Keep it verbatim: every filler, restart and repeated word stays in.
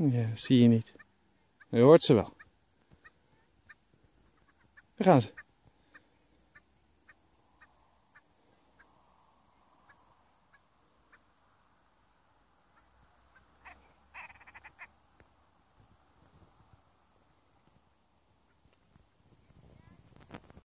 Ja, zie je niet. Je hoort ze wel. Daar gaan ze.